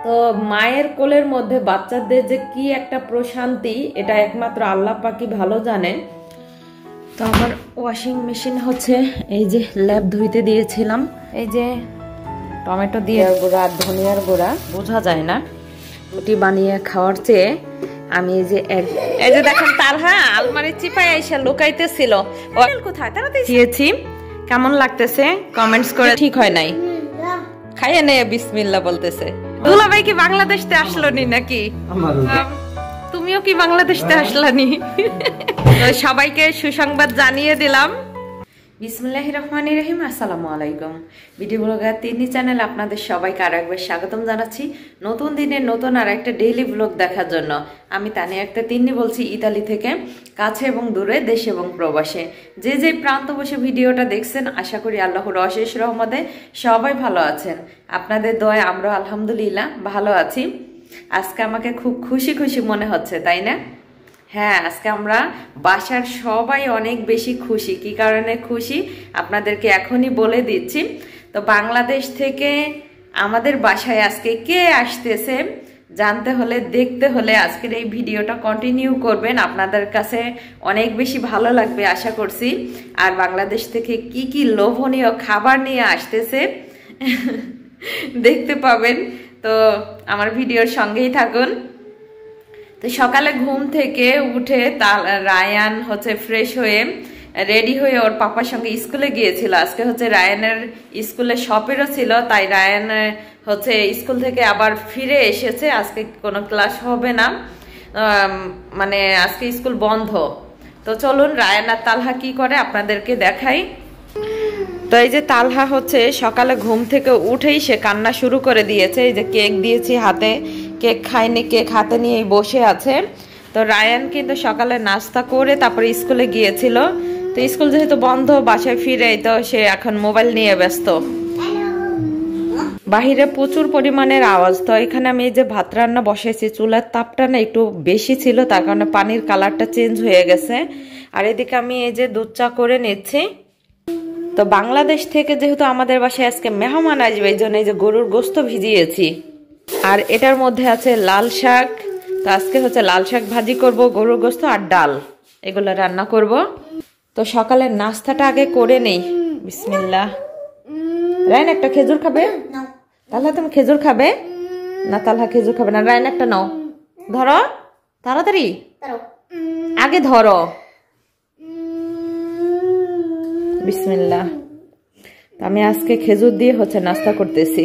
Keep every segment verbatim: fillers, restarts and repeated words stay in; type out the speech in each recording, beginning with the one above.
তো মায়ের কোলের মধ্যে বাচ্চাদের যে কি একটা প্রশান্তি এটা একমাত্র আল্লাহ পাকই ভালো জানে। তো আমার ওয়াশিং মেশিন হচ্ছে এই যে ল্যাব ধুইতে দিয়েছিলাম, এই যে টমেটো দিয়ে গুঁড়া ধনিয়ার গুঁড়া বোঝা যায় না, রুটি বানিয়ে খাওয়ার চেয়ে আমি এই যে এই যে দেখেন তালহা আলমারি চিপায় এসে লুকাইতেছিল, কোথায় তাড়াতাড়ি দিয়েছি। কেমন লাগতেছে কমেন্টস করে, ঠিক হয় নাই খাইয়ে নে বিসমিল্লাহ বলতেছে। দুলাভাই কি বাংলাদেশ তে আসলো নি নাকি? তুমিও কি বাংলাদেশ তে আসলানি? সবাইকে সুসংবাদ জানিয়ে দিলাম। বিসমিল্লাহির রহমানির রহিম। আসসালামু আলাইকুম। ভিডিও ব্লগার তিন্নি চ্যানেল আপনাদের সবাইকে আর একবার স্বাগতম জানাচ্ছি নতুন দিনের নতুন আর একটা ডেইলি ব্লগ দেখার জন্য। আমি তানিয়া আক্তার তিন্নি বলছি ইতালি থেকে, কাছে এবং দূরে, দেশ এবং প্রবাসে যে যে প্রান্ত বসে ভিডিওটা দেখছেন আশা করি আল্লাহর অশেষ রহমতে সবাই ভালো আছেন। আপনাদের দোয়ায় আমরা আলহামদুলিল্লাহ ভালো আছি। আজকে আমাকে খুব খুশি খুশি মনে হচ্ছে, তাই না? হ্যাঁ, আজকে আমরা বাসার সবাই অনেক বেশি খুশি। কি কারণে খুশি আপনাদেরকে এখনই বলে দিচ্ছি। তো বাংলাদেশ থেকে আমাদের বাসায় আজকে কে আসতেছে জানতে হলে, দেখতে হলে আজকের এই ভিডিওটা কন্টিনিউ করবেন। আপনাদের কাছে অনেক বেশি ভালো লাগবে আশা করছি। আর বাংলাদেশ থেকে কি কি লোভনীয় খাবার নিয়ে আসতেছে দেখতে পাবেন। তো আমার ভিডিওর সঙ্গেই থাকুন। তো সকালে ঘুম থেকে উঠে রায়ান হচ্ছে ফ্রেশ হয়ে রেডি হয়ে ওর পাপার সঙ্গে স্কুলে গিয়েছিল। আজকে হচ্ছে রায়ানের স্কুলে শপেরও ছিল, তাই রায়ান হচ্ছে স্কুল থেকে আবার ফিরে এসেছে। আজকে কোনো ক্লাস হবে না, মানে আজকে স্কুল বন্ধ। তো চলুন রায়ান আর তালহা কি করে আপনাদেরকে দেখাই। তো এই যে তালহা হচ্ছে সকালে ঘুম থেকে উঠেই সে কান্না শুরু করে দিয়েছে। এই যে কেক দিয়েছি হাতে, কেক খায়নি, কেক হাতে নিয়েই বসে আছে। তো রায়ান কিন্তু সকালে নাস্তা করে তারপরে স্কুলে গিয়েছিল। তো স্কুল যেহেতু বন্ধ, বাসায় ফিরে তো সে এখন মোবাইল নিয়ে ব্যস্ত। বাহিরে প্রচুর পরিমাণের আওয়াজ। তো এখানে আমি এই যে ভাত রান্না বসাইছি, চুলার তাপটা না একটু বেশি ছিল, তার কারণে পানির কালারটা চেঞ্জ হয়ে গেছে। আর এদিকে আমি এই যে দুধ চা করে নিচ্ছি। তো বাংলাদেশ থেকে যেহেতু আমাদের বাসায় আজকে মেহমান আসবে, এই জন্য এই যে গরুর গোস্ত ভিজিয়েছি। আর এটার মধ্যে আছে লাল শাক। তো আজকে হচ্ছে লাল শাক ভাজি করব, গরুর গোস্ত আর ডাল এগুলো রান্না করব। তো সকালের নাস্তাটা আগে করে নেই। বিসমিল্লাহ। রায়ন একটা খেজুর খাবে? তালহা তুমি খেজুর খাবে না? তালহা খেজুর খাবে না। রায়ন একটা নাও, ধরো তাড়াতাড়ি, আগে ধরো। বিসমিল্লাহ। আমি আজকে খেজুর দিয়ে হচ্ছে নাস্তা করতেছি।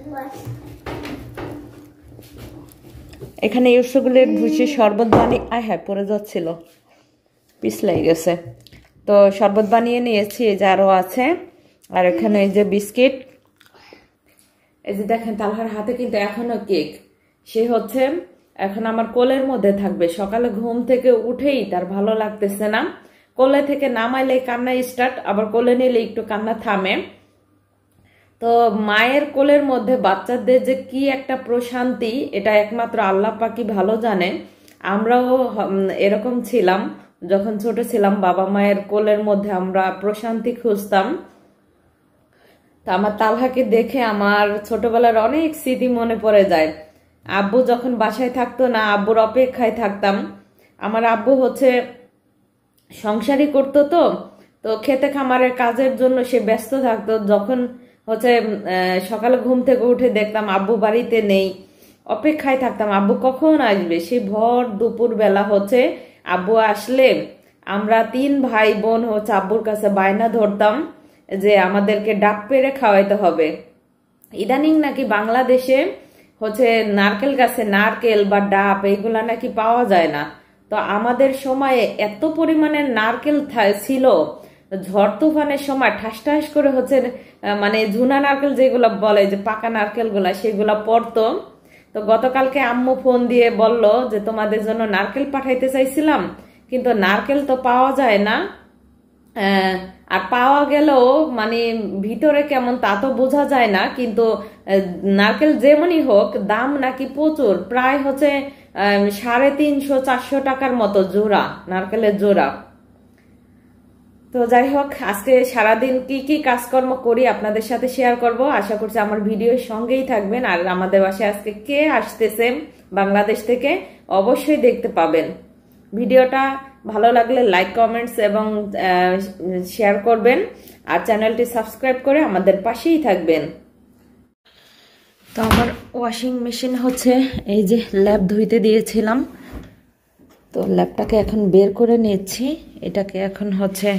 এখানে ইউসুগুলের ভুসি শরবত বানিয়ে, আয় হ্যাঁ পড়ে যাচ্ছিল, পিছলাই গেছে। তো শরবত বানিয়ে নিয়েছি, এই যে আরো আছে। আর এখানে এই যে বিস্কিট, এই যে দেখেন তালহার হাতে কিন্তু এখনো কেক। সে হচ্ছে এখন আমার কোলের মধ্যে থাকবে। সকালে ঘুম থেকে উঠেই তার ভালো লাগতেছে না, কোলে থেকে নামাইলে কান্না স্টার্ট, আবার কোলে নিলে একটু কান্না থামে। তো মায়ের কোলের মধ্যে বাচ্চাদের যে কি একটা প্রশান্তি এটা একমাত্র আল্লাহ পাকই ভালো জানে। আমরাও এরকম ছিলাম যখন ছোট ছিলাম, বাবা মায়ের কোলের মধ্যে আমরা প্রশান্তি খুঁজতাম। তা আমার তালহাকে দেখে আমার ছোটবেলার অনেক স্মৃতি মনে পড়ে যায়। আব্বু যখন বাসায় থাকতো না, আব্বুর অপেক্ষায় থাকতাম। আমার আব্বু হচ্ছে সংসারই করতো, তো তো খেতে খামারের কাজের জন্য সে ব্যস্ত থাকতো। যখন হচ্ছে সকালে ঘুম থেকে উঠে দেখতাম আব্বু বাড়িতে নেই, অপেক্ষায় থাকতাম আব্বু কখন আসবে। সে ভর দুপুর বেলা হচ্ছে আব্বু আসলে আমরা তিন ভাই বোন হচ্ছে আব্বুর কাছে বায়না ধরতাম যে আমাদেরকে ডাব পেড়ে খাওয়াইতে হবে। ইদানিং নাকি বাংলাদেশে হচ্ছে নারকেল গাছে নারকেল বা ডাব এইগুলা নাকি পাওয়া যায় না। তো আমাদের সময়ে এত পরিমাণে নারকেল ছিল, ঝড় তুফানের সময় ঠাস ঠাস করে হচ্ছে মানে ঝুনা নারকেল যেগুলো বলে, যে পাকা নারকেল গুলা, সেগুলা পড়তো। তো গতকালকে আম্মু ফোন দিয়ে বলল যে তোমাদের জন্য নারকেল পাঠাইতে চাইছিলাম, কিন্তু নারকেল তো পাওয়া যায় না। আর পাওয়া গেলেও মানে ভিতরে কেমন তা তো বোঝা যায় না, কিন্তু নারকেল যেমনই হোক দাম নাকি প্রচুর, প্রায় হচ্ছে আহ সাড়ে তিনশো চারশো টাকার মতো জোড়া, নারকেলের জোড়া। তো যাই হোক, আজকে সারাদিন কি কি কাজকর্ম করি আপনাদের সাথে শেয়ার করব। আশা করছি আমার ভিডিওর সঙ্গেই থাকবেন। আর আমাদের বাসায় আজকে কে আসতেছে বাংলাদেশ থেকে অবশ্যই দেখতে পাবেন। ভিডিওটা ভালো লাগলে লাইক, কমেন্টস এবং শেয়ার করবেন। আর চ্যানেলটি সাবস্ক্রাইব করে আমাদের পাশেই থাকবেন। তো আমার ওয়াশিং মেশিন হচ্ছে এই যে ল্যাপ ধুইতে দিয়েছিলাম, তো ল্যাপটাকে এখন বের করে নিচ্ছি। এটাকে এখন হচ্ছে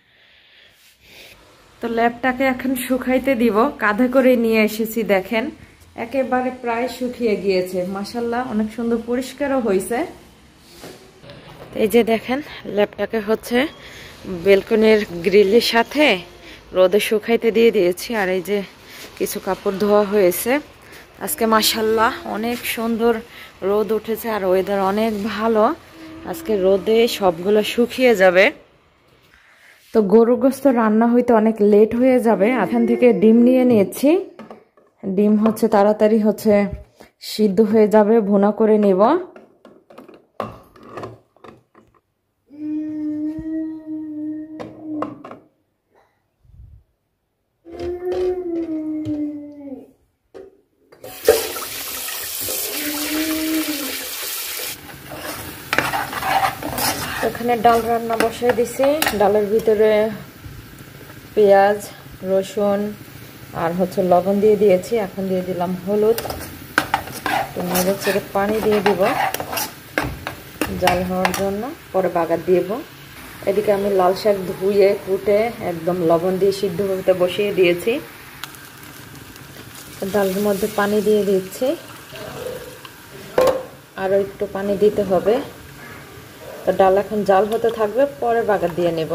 তো ল্যাপটাকে এখন শুকাইতে দিব। কাঁধে করে নিয়ে এসেছি, দেখেন একেবারে প্রায় শুকিয়ে গিয়েছে। মাশাআল্লাহ, অনেক সুন্দর পরিষ্কারও হয়েছে। এই যে দেখেন ল্যাপটাকে হচ্ছে বেলকনির গ্রিলের সাথে রোদে শুকাইতে দিয়ে দিয়েছি। আর এই যে কিছু কাপড় ধোয়া হয়েছে। আজকে মাশাআল্লাহ অনেক সুন্দর রোদ উঠেছে আর ওয়েদার অনেক ভালো। আজকে রোদে সবগুলো শুকিয়ে যাবে। তো গরুর গোশত রান্না হইতে অনেক লেট হয়ে যাবে। এখান থেকে ডিম নিয়ে নিয়েছি। ডিম হচ্ছে তাড়াতাড়ি হচ্ছে সিদ্ধ হয়ে যাবে, ভুনা করে নেব। এখানে ডাল রান্না বসাই দিছি। ডালের ভিতরে পেঁয়াজ, রসুন আর হচ্ছে লবণ দিয়ে দিয়েছি। এখন দিয়ে দিলাম হলুদ। তো নেড়ে চেড়ে পানি দিয়ে দিব জাল হওয়ার জন্য, পরে বাগার দিব। এদিকে আমি লাল শাক ধুয়ে কুটে একদম লবণ দিয়ে সিদ্ধ হতে বসিয়ে দিয়েছি। ডালের মধ্যে পানি দিয়ে দিচ্ছি, আরও একটু পানি দিতে হবে। তো ডাল এখন জাল হতে থাকবে, পরে বাগার দিয়ে নেব।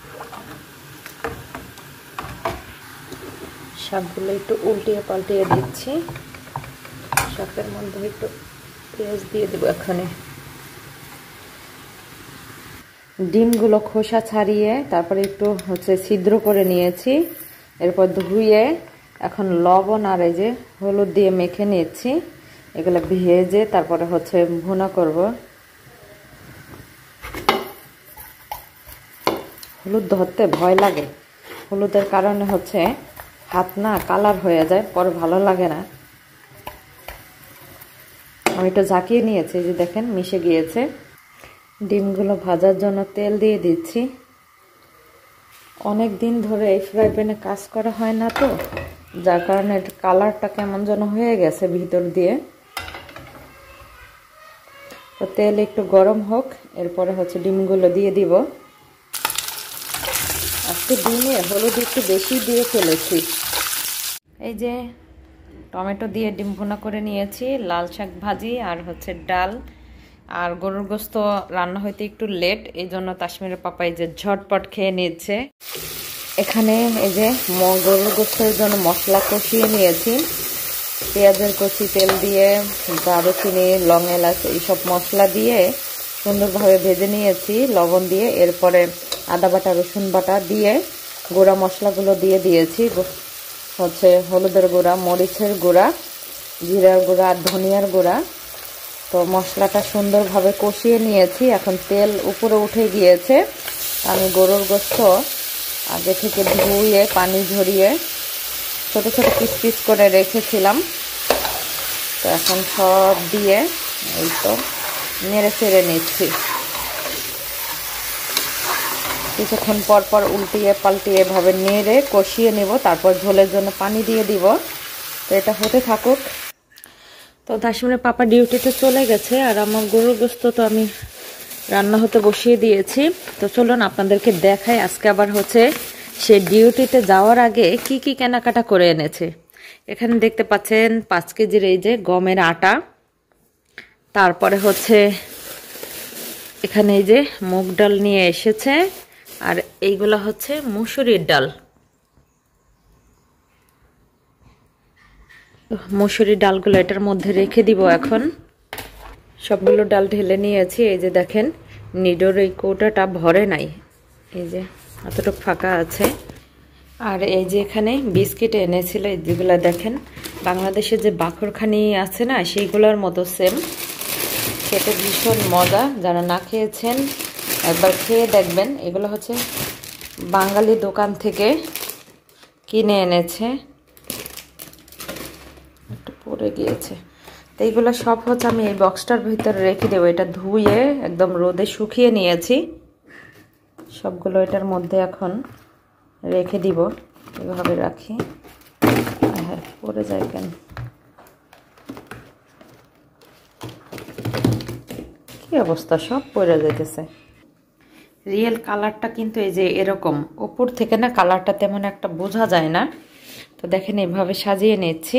শাকগুলো একটু উল্টিয়ে পাল্টিয়ে দিচ্ছি। শাকের মধ্যে একটু পেঁয়াজ দিয়ে দেবো এখানে। ডিমগুলো খোসা ছাড়িয়ে তারপরে একটু হচ্ছে ছিদ্র করে নিয়েছি। এরপর ধুয়ে এখন লবণ আর এই যে হলুদ দিয়ে মেখে নিয়েছি। এগুলো ভেজে তারপরে হচ্ছে ভুনা করব। হলুদ ধরতে ভয় লাগে, হলুদের কারণে হচ্ছে হাত না কালার হয়ে যায়, পরে ভালো লাগে না। আমি একটু ঝাঁকিয়ে নিয়েছি, যে দেখেন মিশে গিয়েছে। ডিমগুলো ভাজার জন্য তেল দিয়ে দিচ্ছি। অনেক দিন ধরে এই ফ্রাই প্যানে কাজ করা হয় না, তো যার কারণে কালারটা কেমন যেন হয়ে গেছে ভিতর দিয়ে। তো তেল একটু গরম হোক, এরপরে হচ্ছে ডিমগুলো দিয়ে দিব। আজকে ডিমে হলুদ একটু বেশি দিয়ে ফেলেছি। এই যে টমেটো দিয়ে ডিম ভুনা করে নিয়েছি, লাল শাক ভাজি আর হচ্ছে ডাল। আর গরুর গোশত রান্না হইতে একটু লেট, এই জন্য তাসমিরের পাপা এই যে ঝটপট খেয়ে নিচ্ছে। এখানে এই যে গরুর গোশতের জন্য মশলা কষিয়ে নিয়েছি। পেঁয়াজের কচি তেল দিয়ে দারুচিনি, লং এলাচ এইসব মশলা দিয়ে সুন্দরভাবে ভেজে নিয়েছি লবণ দিয়ে। এরপরে আদা বাটা, রসুন বাটা দিয়ে গুঁড়া মশলাগুলো দিয়ে দিয়েছি। হচ্ছে হলুদের গুঁড়া, মরিচের গুঁড়া, জিরার গুঁড়া আর ধনিয়ার গুঁড়া। তো মশলাটা সুন্দরভাবে কষিয়ে নিয়েছি। এখন তেল উপরে উঠে গিয়েছে। আমি গরুর গোশত আগে থেকে ধুয়ে পানি ঝরিয়ে ছোট ছোট পিস পিস করে রেখেছিলাম। তো এখন সব দিয়ে এই তো নেড়ে চেড়ে নিচ্ছি। কিছুক্ষণ পর পর উল্টিয়ে পাল্টিয়ে এভাবে নেড়ে কষিয়ে নেব, তারপর ঝোলের জন্য পানি দিয়ে দিব। তো এটা হতে থাকুক। তো তাসমিরের পাপা ডিউটিতে চলে গেছে, আর আমার গরুর গোশত তো আমি রান্না হতে বসিয়ে দিয়েছি। তো চলুন আপনাদেরকে দেখাই আজকে আবার হচ্ছে সে ডিউটিতে যাওয়ার আগে কি কি কেনাকাটা করে এনেছে। এখানে দেখতে পাচ্ছেন পাঁচ কেজির এই যে গমের আটা। তারপরে হচ্ছে এখানে এই যে মুগ ডাল নিয়ে এসেছে, আর এইগুলো হচ্ছে মুসুরির ডাল। মুসুরির ডালগুলো এটার মধ্যে রেখে দিব। এখন সবগুলো ডাল ঢেলে নিয়েছি। এই যে দেখেন নিডোর এই কৌটাটা ভরে নাই, এই যে এতটুকু ফাঁকা আছে। আর এই যে এখানে বিস্কিট এনেছিল, যেগুলো দেখেন বাংলাদেশে যে বাখরখানি আছে না, সেইগুলোর মতো সেম, খেতে ভীষণ মজা। যারা না খেয়েছেন একবার খেয়ে দেখবেন। এগুলো হচ্ছে বাঙালি দোকান থেকে কিনে এনেছে, একটু পড়ে গিয়েছে। তো এইগুলো সব হচ্ছে আমি এই বক্সটার ভিতরে রেখে দেবো। এটা ধুয়ে একদম রোদে শুকিয়ে নিয়েছি, সবগুলো এটার মধ্যে এখন রেখে দিব। এভাবে রাখি। হ্যাঁ, পড়ে যায় কেন? কি অবস্থা, সব পড়ে যাইতেছে। রিয়েল কালারটা কিন্তু এই যে এরকম, উপর থেকে না কালারটা তেমন একটা বোঝা যায় না। তো দেখেন এইভাবে সাজিয়ে নিচ্ছি।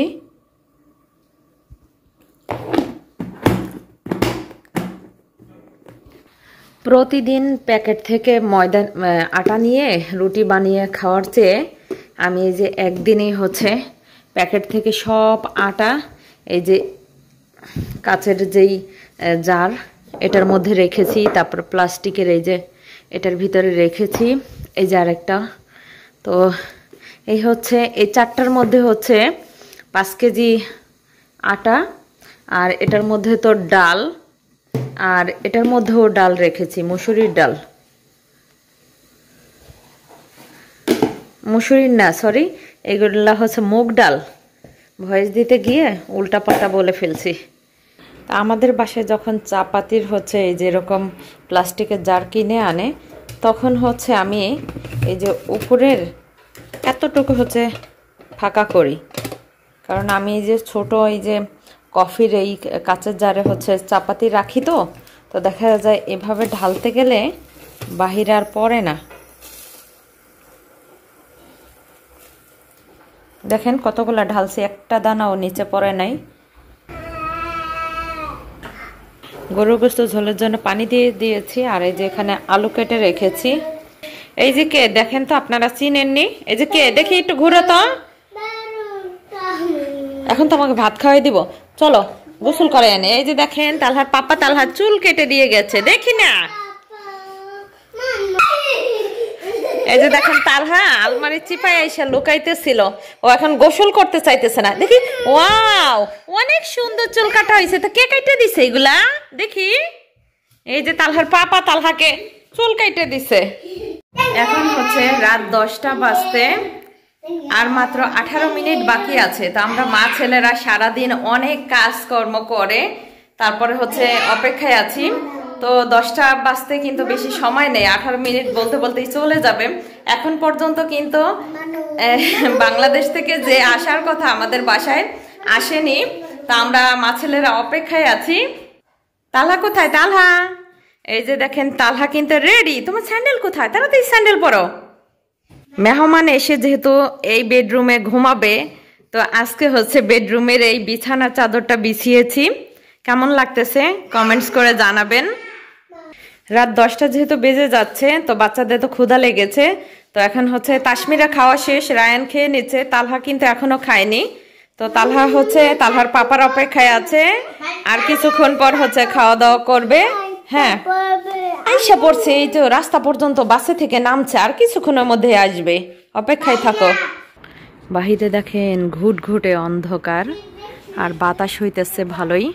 প্রতিদিন প্যাকেট থেকে ময়দা আটা নিয়ে রুটি বানিয়ে খাওয়ার চেয়ে আমি এই যে একদিনেই হচ্ছে প্যাকেট থেকে সব আটা এই যে কাচের যেই জার এটার মধ্যে রেখেছি, তারপর প্লাস্টিকের এই যে এটার ভিতরে রেখেছি, এই যে আরেকটা। তো এই হচ্ছে এই চারটার মধ্যে হচ্ছে পাঁচ কেজি আটা, আর এটার মধ্যে তো ডাল, আর এটার মধ্যেও ডাল রেখেছি, মুসুরির ডাল, মুসুরির না সরি এগুলা হচ্ছে মুগ ডাল। ভয়েস দিতে গিয়ে উল্টাপাল্টা বলে ফেলছি। তা আমাদের বাসায় যখন চাপাতির হচ্ছে এই যেরকম প্লাস্টিকের জার কিনে আনে, তখন হচ্ছে আমি এই যে উপরের এতটুকু হচ্ছে ফাঁকা করি, কারণ আমি এই যে ছোট এই যে কফির এই কাঁচের জারে হচ্ছে চাপাতি রাখি, তো তো দেখা যায় এভাবে ঢালতে গেলে বাহিরে আর পড়ে না। দেখেন কতগুলা ঢালছি, একটা দানাও নিচে পড়ে নাই। গরুর গোশত ঝোলের জন্য পানি দিয়ে দিয়েছি, আর এই যে এখানে আলু কেটে রেখেছি। এই যে কে দেখেন তো, আপনারা চিনেননি? এই যে কে দেখি, একটু ঘুরো তো। এখন তো আমাকে ভাত খাওয়াই দিব, চলো গোসল করে এনে। এই যে দেখেন তালহার পাপা তালহার চুল কেটে দিয়ে গেছে, দেখি না? এই যে দেখেন তালহা আলমারির চিপায় আইসা লুকাইতেছিল, ও এখন গোসল করতে চাইতেছে না। দেখি, ওয়াও অনেক সুন্দর চুল কাটা হয়েছে। তো কে কেটে দিছে এগুলা দেখি? এই যে তালহার পাপা তালহাকে চুল কেটে দিছে। এখন হচ্ছে রাত দশটা বাজতে আর মাত্র আঠারো মিনিট বাকি আছে। তো আমরা মা ছেলেরা সারাদিন অনেক কাজকর্ম করে তারপরে হচ্ছে অপেক্ষায় আছি। তো দশটা বাজতে কিন্তু বেশি সময় নেই, আঠারো মিনিট বলতে বলতেই চলে যাবে। এখন পর্যন্ত কিন্তু বাংলাদেশ থেকে যে আসার কথা আমাদের বাসায় আসেনি। তা আমরা মা ছেলেরা অপেক্ষায় আছি। তালহা কোথায়? তালহা এই যে দেখেন তালহা কিন্তু রেডি। তোমার স্যান্ডেল কোথায়? তাড়াতাড়ি স্যান্ডেল পরো। মেহমান এসে যেহেতু এই বেডরুমে ঘুমাবে, তো আজকে হচ্ছে বেডরুমের এই বিছানার চাদরটা বিছিয়েছি। কেমন লাগতেছে কমেন্টস করে জানাবেন। রাত দশটা যেহেতু বেজে যাচ্ছে, তো বাচ্চাদের তো ক্ষুধা লেগেছে। তো এখন হচ্ছে তাসমিরা খাওয়া শেষ, রায়ান খেয়ে নিচ্ছে, তালহা কিন্তু এখনো খায়নি। তো তালহা হচ্ছে তালহার পাপার অপেক্ষায় আছে, আর কিছুক্ষণ পর হচ্ছে খাওয়া দাওয়া করবে। হ্যাঁ আইসা পড়ছে, এই তো রাস্তা পর্যন্ত বাসে থেকে নামছে, আর কিছুক্ষণের মধ্যে আসবে, অপেক্ষায় থাকো। বাহিরে দেখেন ঘুট ঘুটে অন্ধকার, আর বাতাস হইতেছে ভালোই।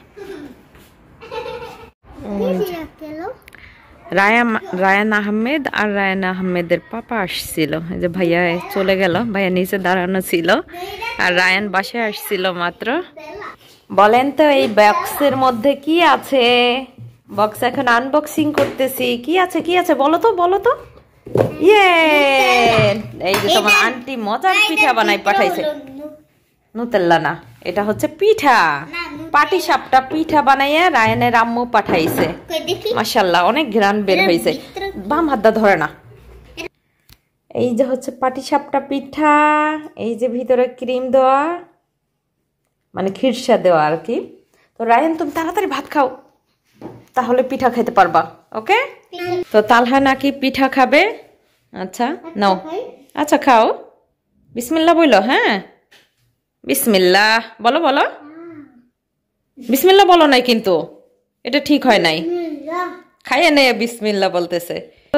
রায়ান রায়ান আহমেদ আর রায়ান আহমেদের পাপা আসছিল। এই যে ভাইয়া চলে গেল, ভাইয়া নিচে দাঁড়ানো ছিল, আর রায়ান বাসায় আসছিল মাত্র। বলেন তো এই বক্সের মধ্যে কি আছে? বক্স এখন আনবক্সিং করতেছি। কি আছে কি আছে বলো তো, বলো তো। ইয়ে এই যে তোমার আন্টি মজার পিঠা বানাই পাঠাইছে। নুতেল্লা না, এটা হচ্ছে পিঠা, পাটি সাপটা পিঠা বানাইয়া রায়ানের আম্মু পাঠাইছে। মাশাআল্লাহ অনেক ঘ্রাণ বের হয়েছে। বাম হাতটা ধরে না। এই যে হচ্ছে পাটি সাপটা পিঠা, এই যে ভিতরে ক্রিম দেওয়া, মানে খিরসা দেওয়া আর কি। তো রায়ান তুমি তাড়াতাড়ি ভাত খাও, তাহলে পিঠা খেতে পারবা। ওকে? তো তালহা নাকি পিঠা খাবে। আচ্ছা নাও, আচ্ছা খাও। বিসমিল্লাহ বলো। হ্যাঁ বিসমিল্লাহ বলো, বলো বিসমিল্লাহ বলো নাই, কিন্তু এটা ঠিক হয় নাই। খাইয়ে নে বিসমিল্লাহ বলতেছে।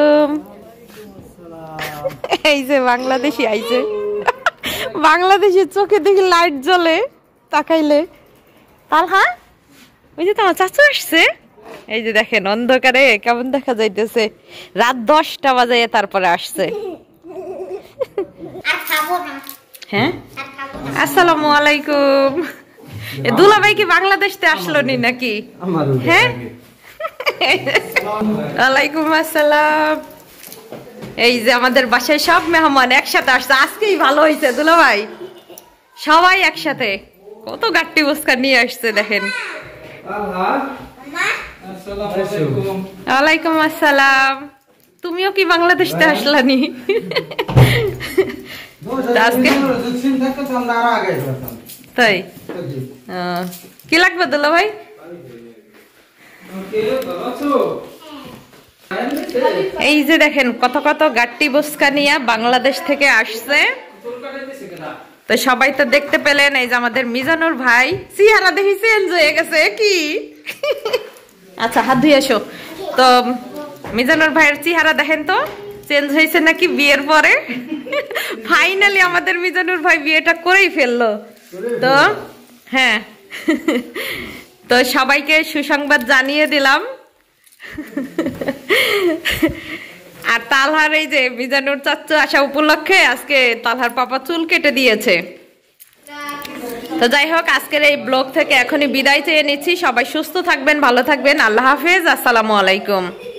এই যে বাংলাদেশি আইছে, বাংলাদেশের চোখে দেখি লাইট জ্বলে তাকাইলে। তালহা ওই যে তোমার চাচু আসছে। এই যে দেখেন অন্ধকারে কেমন দেখা যাইতেছে। রাত দশটা বাজে তারপরে আসছে। হ্যাঁ আসসালামু আলাইকুম। দুলাভাই কি বাংলাদেশ থেকে আসলো নি নাকি? হ্যাঁ ওয়ালাইকুম আসসালাম। এই যে আমাদের বাসায় সব মেহমান একসাথে আসছে, আজকেই ভালো হয়েছে দুলাভাই, সবাই একসাথে। কত গাট্টি বুসকা নিয়ে আসছে দেখেন। ওয়ালাইকুম আসসালাম। তুমিও কি বাংলাদেশ থেকে আসলানি? তাই কি লাগবে দুলা ভাই? এই যে দেখেন কত কত গাট্টি বুসকা নিয়ে বাংলাদেশ থেকে আসছে। তো সবাই তো দেখতে পেলেন, এই যে আমাদের মিজানুর ভাই চেহারা দেখি চেঞ্জ হয়ে গেছে কি। আচ্ছা হাত ধুয়ে এসো। তো মিজানুর ভাইয়ের চেহারা দেখেন তো চেঞ্জ হয়েছে নাকি বিয়ের পরে। ফাইনালি আমাদের মিজানুর ভাই বিয়েটা করেই ফেললো। তো হ্যাঁ, তো সবাইকে সুসংবাদ জানিয়ে দিলাম। আর তালহার এই যে মিজানুর চাচ্চু আসা উপলক্ষে আজকে তালহার পাপা চুল কেটে দিয়েছে। তো যাই হোক, আজকের এই ব্লগ থেকে এখনই বিদায় চেয়ে নিচ্ছি। সবাই সুস্থ থাকবেন, ভালো থাকবেন। আল্লাহ হাফেজ, আসসালামু আলাইকুম।